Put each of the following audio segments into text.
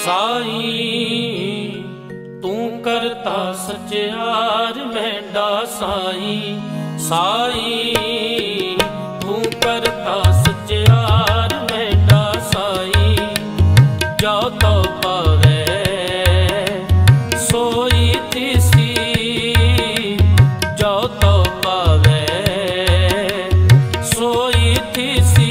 साईं तू करता सच्चार मेंढा साईं, साईं तू करता सच्चार मेंढा साईं। जो तो पावे सोई थीसी, जो तो पावे सोई थीसी।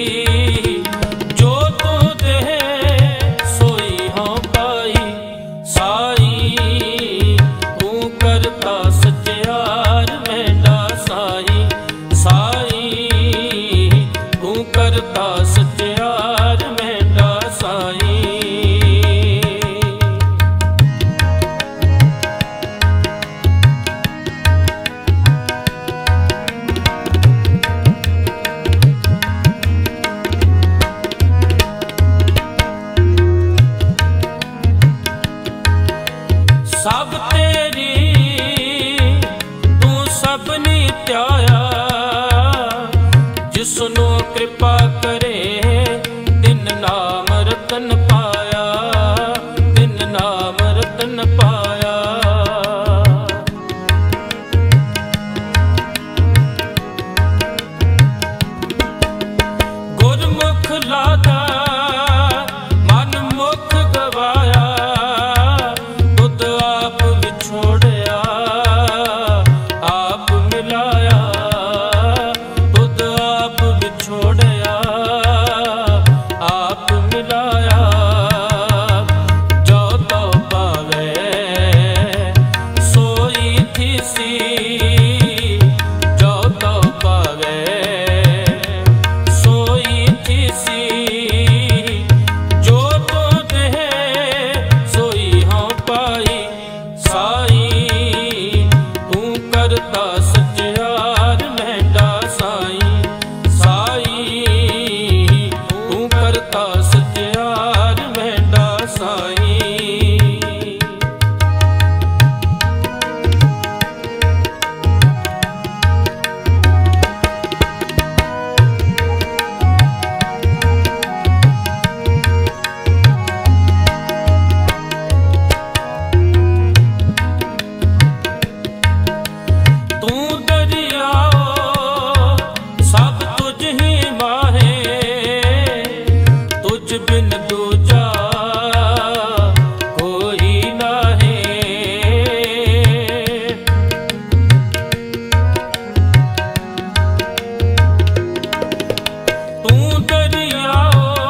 सब तेरी तू सबनी त्याया, जिसनो कृपा करे तिन नाम रतन पाया, तिन नाम रतन पाया। गुरमुख लादा मन मुख गवाया, छोड़या आप मिलाया, खुद आप बिछोड़या आप मिलाया। जो तो पावे सोई थीसी, जो तो पावे सोई थीसी। जो तो दे सोई हाँ पाई, साईं तू करता सच्चार मेंढा साईं, साईं तू करता सच्चार मेंढा साईं। बिन दूजा कोई नाहे, तू दरिया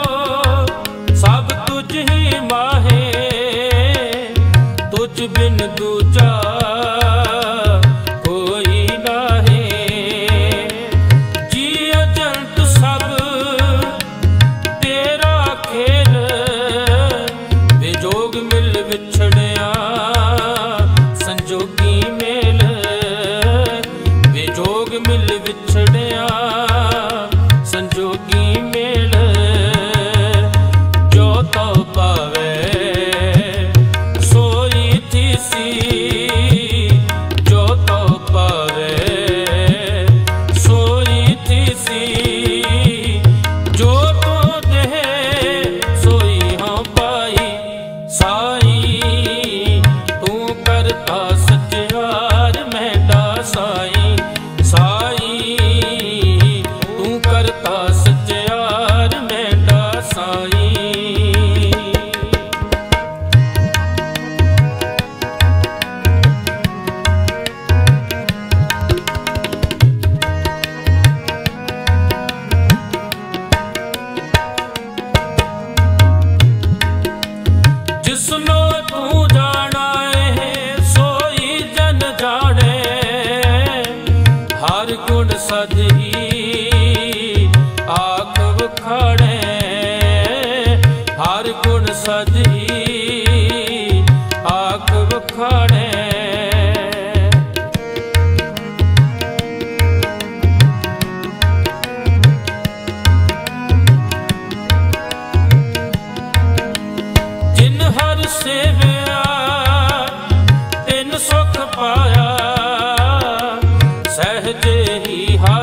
सब तुझ ही माहे, तुझ बिन दूजा कोई नाहे। जी अजंत सब खेल विजोग मिल विछड़िया संजोगी मेल, विजोग मिल विछड़िया संजोगी मेल। जो तो पावे सोई थीसी, जो तो पावे सोई थीसी। जो तो साईं तू करता सच्चार मेंढा साईं, साईं तू करता सच्चार मेंढा साईं। जिसनो तू जाना है सोई जन जाने, हर गुण सदही आख वखाणे, हर गुण सदही आख वखाणे। जिन हर सेवया तिन सुख पाया, सहज ही